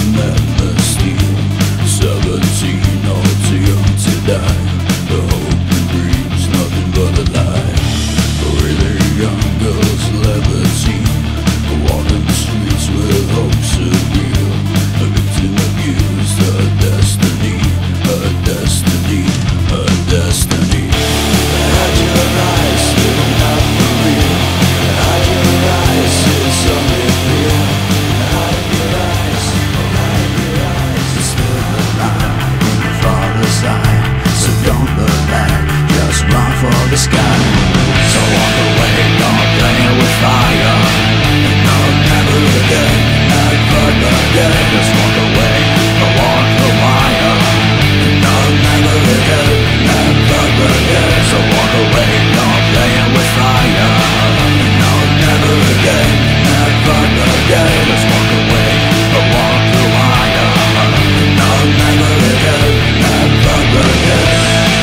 amnesty. 17 or too young to die. The hope he breathes, nothing but a lie. Really young girls' liberty, walking the streets with hope surreal. A victim abused, her destiny, her destiny, her destiny. Hide your eyes, still not for real. Hide your eyes, it's only fear. Hide your eyes, it's still the line in front of sight. So don't look back, just run for the sky. So walk away, don't play with fire. No, never again, never again. Just walk away, don't walk the wire. No, never again, never again. So walk away, don't play with fire. No, never again, never again. Just walk away, don't walk the wire. No, never again, never again.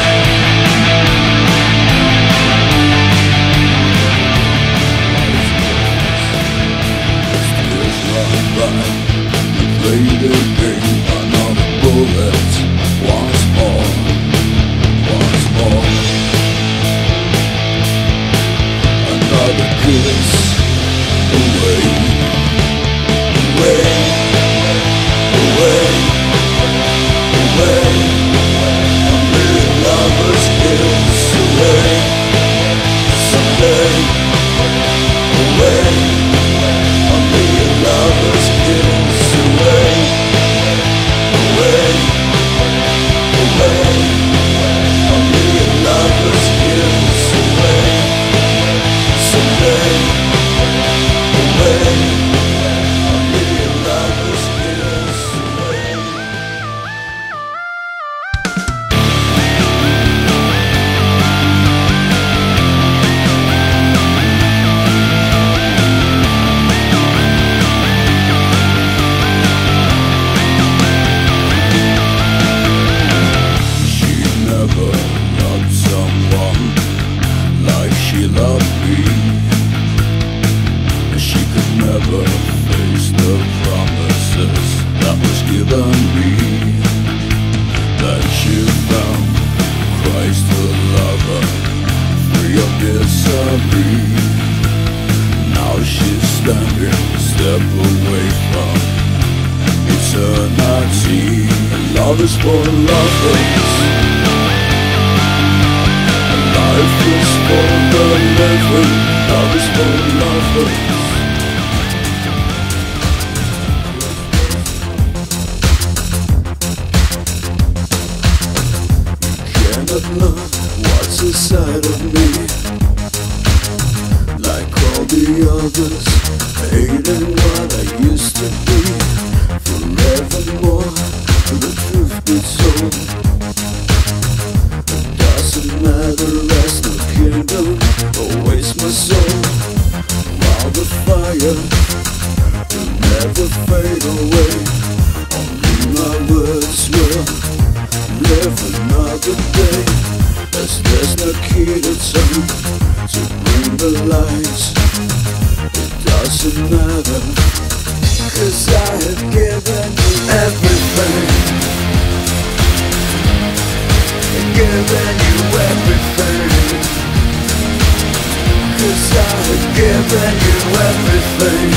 Play the game, another bullet, once more, once more. Another kiss, away, away, away, away. A million lovers kiss, away, someday, away. A million lovers kiss, away, away, away. A million lovers kiss, away, someday, away. A million lovers kiss, away. She loved me. She could never face the promises that was given me. Then she found Christ the lover, free of misery. Now she's standing a step away from eternity. Love is for lovers. Life is for the living, love is for lovers. You cannot know what's inside of me. Like all the others, hating what I used to be. Forevermore, the truth be told. Doesn't matter as no kingdom awaits my soul. While the fire will never fade away, only my words will live another day. As there's no key to turn to bring the light, it doesn't matter, 'cause I have given you everything. Given you everything, 'cause I have given you everything.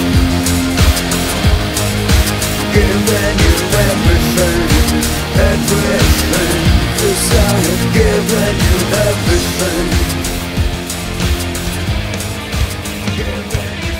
Given you everything, everything, 'cause I have given you everything. Given you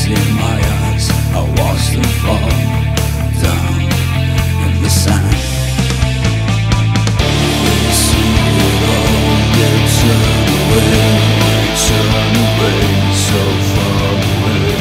tears in my eyes. I watched them fall down in the sand. You see it all, you turn away so far away.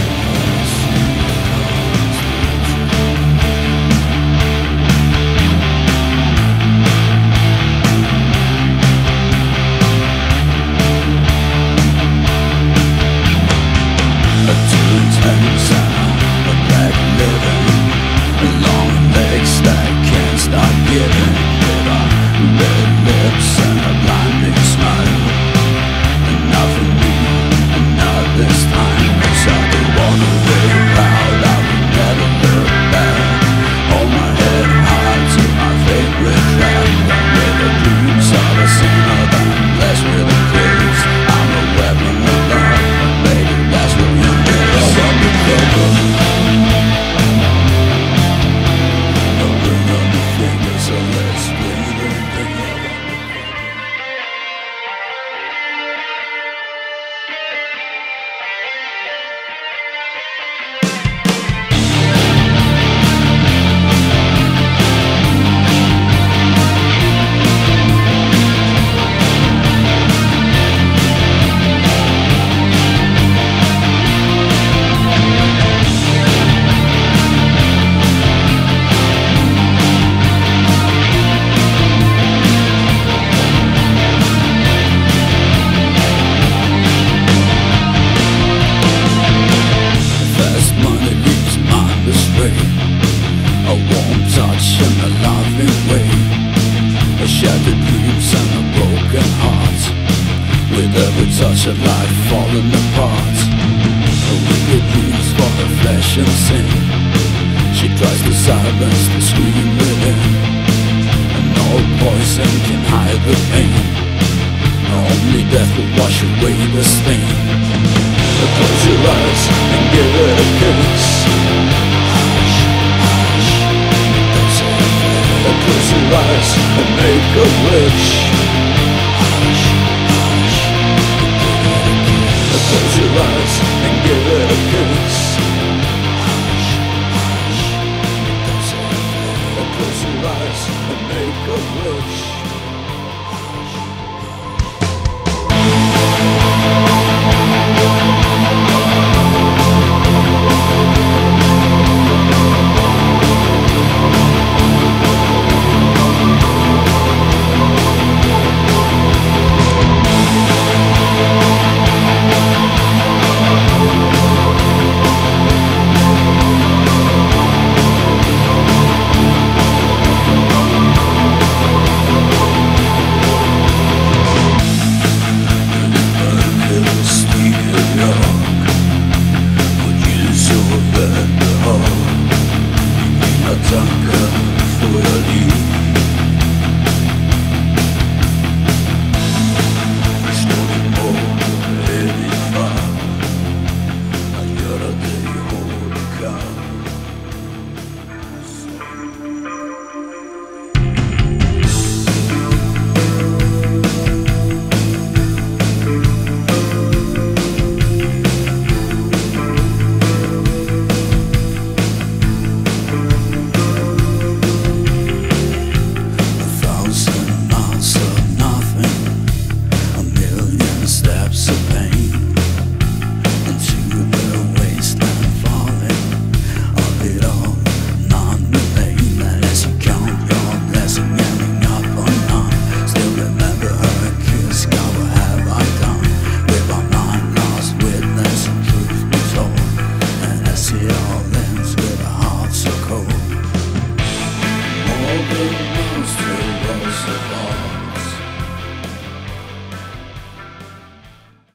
A warm touch and a loving way, a shattered dreams and a broken heart. With every touch of life falling apart, a wicked dreams for her flesh and sin. She tries to silence the scream within, and no poison can hide the pain. Only death will wash away the stain. Close your eyes and give it a kiss. Close your eyes and make a wish. Close your eyes and give it a kiss. Close your eyes and make a wish. All the monsters was the ball.